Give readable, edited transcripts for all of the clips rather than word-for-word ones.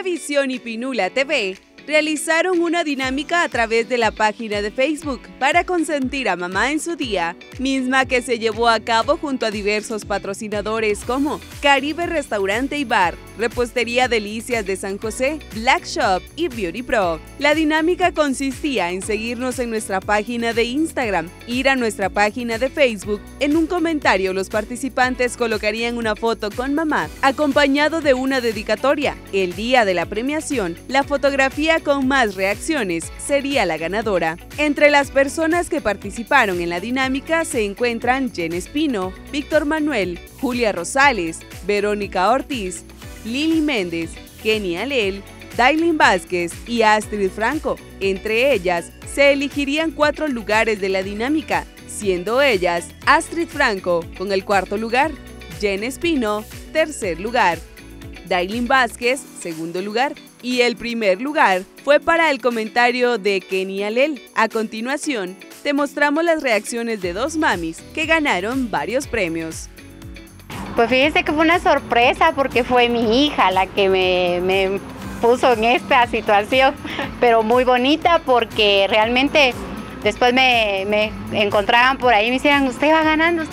Visión y Pinula TV realizaron una dinámica a través de la página de Facebook para consentir a mamá en su día, misma que se llevó a cabo junto a diversos patrocinadores como Caribe Restaurante y Bar, Repostería Delicias de San José, Black Shop y Beauty Pro. La dinámica consistía en seguirnos en nuestra página de Instagram, ir a nuestra página de Facebook. En un comentario los participantes colocarían una foto con mamá, acompañado de una dedicatoria. El día de la premiación, la fotografía con más reacciones sería la ganadora. Entre las personas que participaron en la dinámica se encuentran Jen Espino, Víctor Manuel, Julia Rosales, Verónica Ortiz, Lili Méndez, Kenny Alel, Dailin Vázquez y Astrid Franco. Entre ellas, se elegirían 4 lugares de la dinámica, siendo ellas Astrid Franco con el 4.º lugar, Jen Espino, 3.er lugar, Dailin Vázquez, 2.º lugar, y el 1.er lugar fue para el comentario de Kenny Alel. A continuación, te mostramos las reacciones de 2 mamis que ganaron varios premios. Pues fíjese que fue una sorpresa porque fue mi hija la que me puso en esta situación, pero muy bonita porque realmente después me encontraban por ahí y me decían, usted va ganando,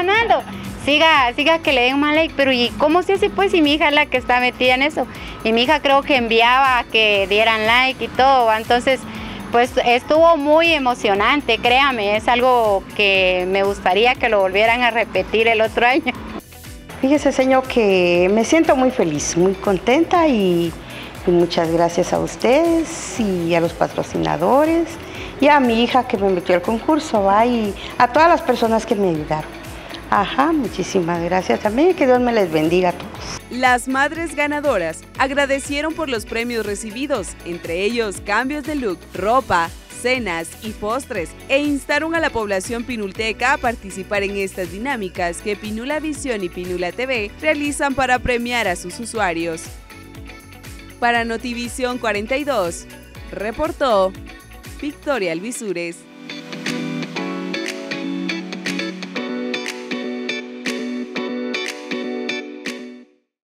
siga que le den más like, pero ¿y cómo se hace pues si mi hija es la que está metida en eso? Y mi hija creo que enviaba a que dieran like y todo, entonces pues estuvo muy emocionante, créame, es algo que me gustaría que lo volvieran a repetir el otro año. Fíjese, señor, que me siento muy feliz, muy contenta y muchas gracias a ustedes y a los patrocinadores y a mi hija que me metió al concurso, y a todas las personas que me ayudaron. Muchísimas gracias también, que Dios me les bendiga a todos. Las madres ganadoras agradecieron por los premios recibidos, entre ellos cambios de look, ropa, cenas y postres, e instaron a la población pinulteca a participar en estas dinámicas que Pinula Visión y Pinula TV realizan para premiar a sus usuarios. Para Notivisión 42, reportó Victoria Alvisures.